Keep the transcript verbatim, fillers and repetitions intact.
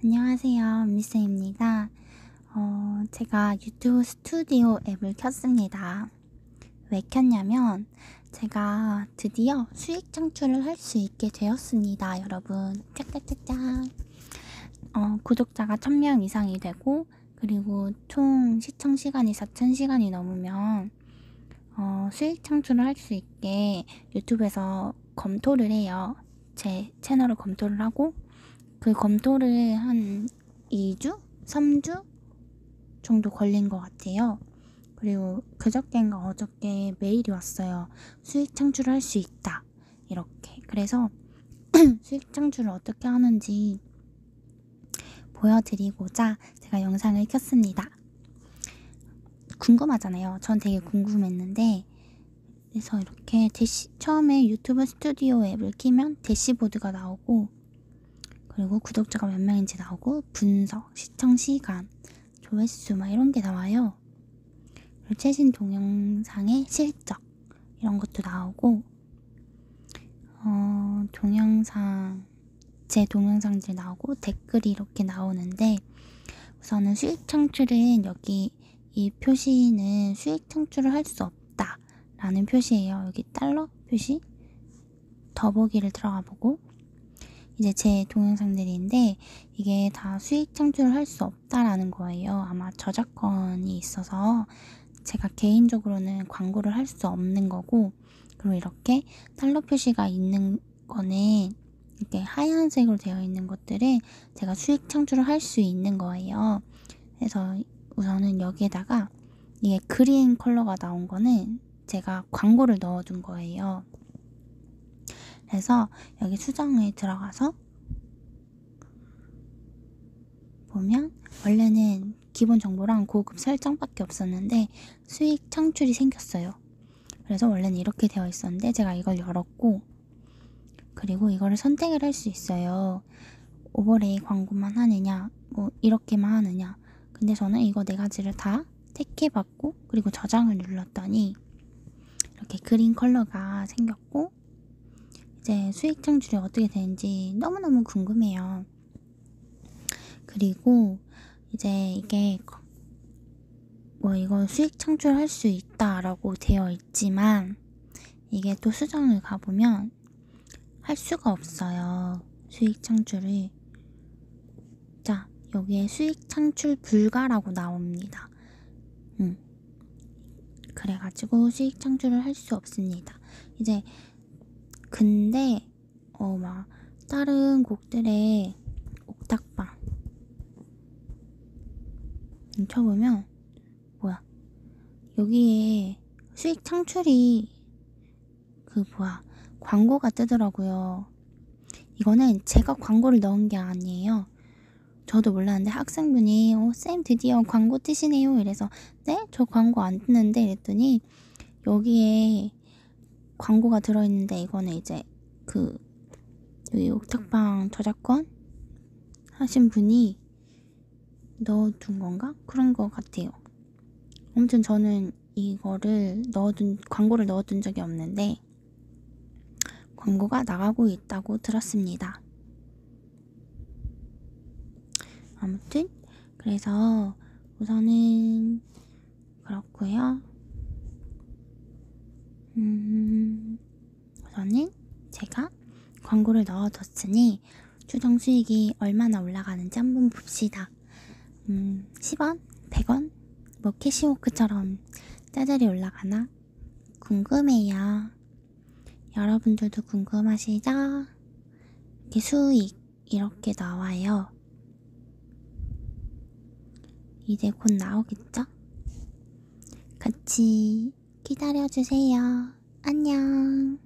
안녕하세요, 미스입니다. 어, 제가 유튜브 스튜디오 앱을 켰습니다. 왜 켰냐면 제가 드디어 수익 창출을 할 수 있게 되었습니다, 여러분. 짝짝짝짝. 어, 구독자가 천 명 이상이 되고, 그리고 총 시청 시간이 사천 시간이 넘으면 어, 수익 창출을 할 수 있게 유튜브에서 검토를 해요. 제 채널을 검토를 하고, 그 검토를 한 이 주? 삼 주 정도 걸린 것 같아요. 그리고 그저께인가 어저께 메일이 왔어요. 수익 창출을 할 수 있다, 이렇게. 그래서 수익 창출을 어떻게 하는지 보여드리고자 제가 영상을 켰습니다. 궁금하잖아요. 전 되게 궁금했는데, 그래서 이렇게 대시, 처음에 유튜브 스튜디오 앱을 키면 대시보드가 나오고, 그리고 구독자가 몇 명인지 나오고, 분석, 시청 시간, 조회수 막 이런 게 나와요. 그리고 최신 동영상의 실적 이런 것도 나오고, 어, 동영상 제 동영상들이 나오고 댓글이 이렇게 나오는데, 우선은 수익 창출은 여기 이 표시는 수익 창출을 할 수 없다 라는 표시예요. 여기 달러 표시 더보기를 들어가 보고, 이제 제 동영상들인데 이게 다 수익 창출을 할 수 없다라는 거예요. 아마 저작권이 있어서 제가 개인적으로는 광고를 할 수 없는 거고, 그리고 이렇게 달러 표시가 있는 거는, 이렇게 하얀색으로 되어 있는 것들은 제가 수익 창출을 할 수 있는 거예요. 그래서 우선은 여기에다가 이게 그린 컬러가 나온 거는 제가 광고를 넣어둔 거예요. 그래서 여기 수정에 들어가서 보면 원래는 기본 정보랑 고급 설정밖에 없었는데 수익 창출이 생겼어요. 그래서 원래는 이렇게 되어 있었는데 제가 이걸 열었고, 그리고 이거를 선택을 할 수 있어요. 오버레이 광고만 하느냐, 뭐 이렇게만 하느냐. 근데 저는 이거 네 가지를 다 택해봤고, 그리고 저장을 눌렀더니 이렇게 그린 컬러가 생겼고, 이제 수익 창출이 어떻게 되는지 너무너무 궁금해요. 그리고 이제 이게 뭐 이거 수익 창출할 수 있다라고 되어 있지만, 이게 또 수정을 가보면 할 수가 없어요, 수익 창출을. 자, 여기에 수익 창출 불가라고 나옵니다. 음. 그래가지고 수익 창출을 할 수 없습니다. 이제 근데 어 막 다른 곡들의 옥탑방 쳐보면 뭐야, 여기에 수익 창출이 그 뭐야 광고가 뜨더라고요. 이거는 제가 광고를 넣은 게 아니에요. 저도 몰랐는데 학생분이 어, 쌤 드디어 광고 뜨시네요 이래서 네? 저 광고 안 뜨는데 이랬더니 여기에 광고가 들어있는데, 이거는 이제 그 여기 옥탑방 저작권 하신 분이 넣어둔 건가? 그런 거 같아요. 아무튼 저는 이거를 넣어둔, 광고를 넣어둔 적이 없는데 광고가 나가고 있다고 들었습니다. 아무튼 그래서 우선은 그렇고요. 음, 우선은 제가 광고를 넣어뒀으니 추정 수익이 얼마나 올라가는지 한번 봅시다. 음, 십 원? 백 원? 뭐 캐시워크처럼 짜잘이 올라가나? 궁금해요. 여러분들도 궁금하시죠? 이렇게 수익 이렇게 나와요. 이제 곧 나오겠죠? 같이 기다려주세요. 안녕.